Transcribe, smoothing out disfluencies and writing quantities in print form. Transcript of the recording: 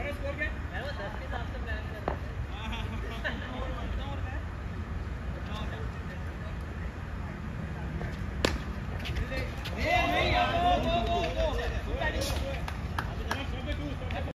मैं वो 10 के हिसाब से प्लान कर रहा था।